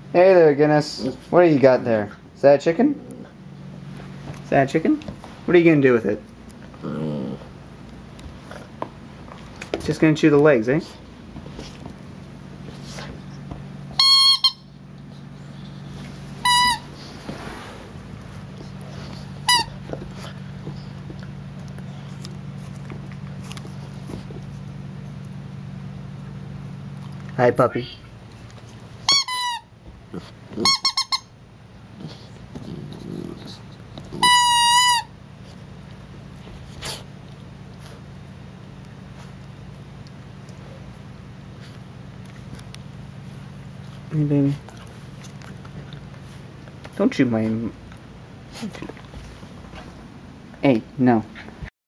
Hey there, Guinness. What do you got there? Is that a chicken? Is that a chicken? What are you gonna do with it? Just gonna chew the legs, eh? Hi, puppy. Hey, baby. Don't chew my... Hey, no.